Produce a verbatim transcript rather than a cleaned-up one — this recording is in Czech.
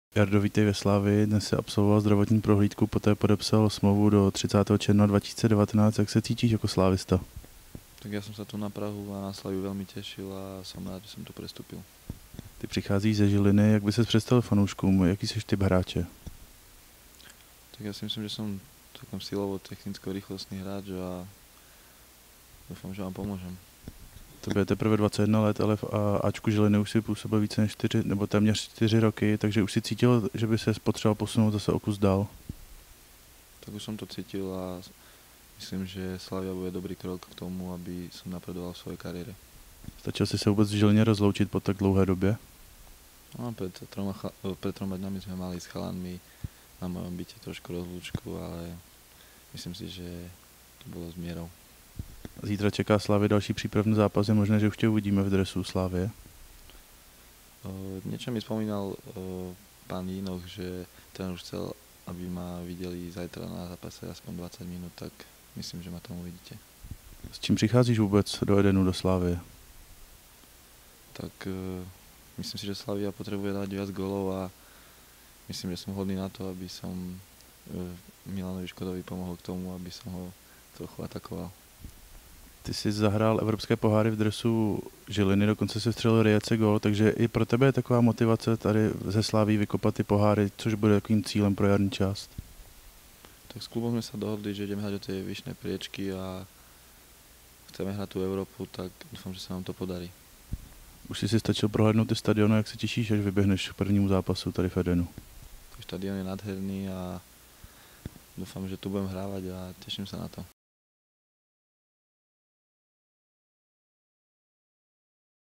Jardo, vítej ve Slavii. Dnes se absolvoval zdravotní prohlídku, poté podepsal smlouvu do třicátého června dva tisíce devatenáct. Jak se cítíš jako slávista? Tak ja som sa tu na Prahu a na Slaviu veľmi tešil a som rád, že som tu prestúpil. Ty přicházíš ze Žiliny, jak by ses představil fanouškům, jaký jsi typ hráče? Tak ja si myslím, že som celkom silovo, technicko rýchlostný hráč a dúfam, že vám pomôžem. Tobě je teprve dvacet jedna let, ale v A- Ačku Žiliny už si působil více než čtyři, nebo téměř čtyři roky, takže už si cítil, že by se potřeboval posunout zase o kus dál. Tak už som to cítil a myslím, že Slavia bude dobrý krok k tomu, aby som napredoval v svojej kariére. Stačil si se vůbec v Žilině rozloučit po tak dlouhé době? No, pred, troma, chala- pred troma dňami sme mali s chalanmi na mojom byte trošku rozlúčku, ale myslím si, že to bolo s mierou. Zítra čeká Slavie další přípravný zápas, je možné, že už tě uvidíme v dresu Slavie. Uh, niečo mi spomínal uh, pán Jinoch, že ten už chcel, aby ma videli zajtra na zápase aspoň dvadsať minút, tak myslím, že ma tam uvidíte. S čím přicházíš vůbec do Edenu, do Slavie? Tak uh, myslím si, že Slavia potrebuje dať viac gólov a myslím, že som hodný na to, aby som uh, Milanovi Škodovi pomohol k tomu, aby som ho trochu atakoval. Ty jsi zahrál evropské poháry v dresu Žiliny, dokonce si vstřelil Rijece gól, takže i pro tebe je taková motivace tady ze Slaví vykopat ty poháry, což bude takovým cílem pro jarní část. Tak s klubom sme sa dohodli, že ideme hrať o tie vyššie priečky a chceme hrať tú Európu, tak dúfam, že sa nám to podarí. Už jsi si stačil prohlédnout ty stadiony, jak se těšíš, až vyběhneš k prvnímu zápasu tady v Edenu? Ten štadión je nádherný a dúfam, že tu budem hrávať a teším sa na to.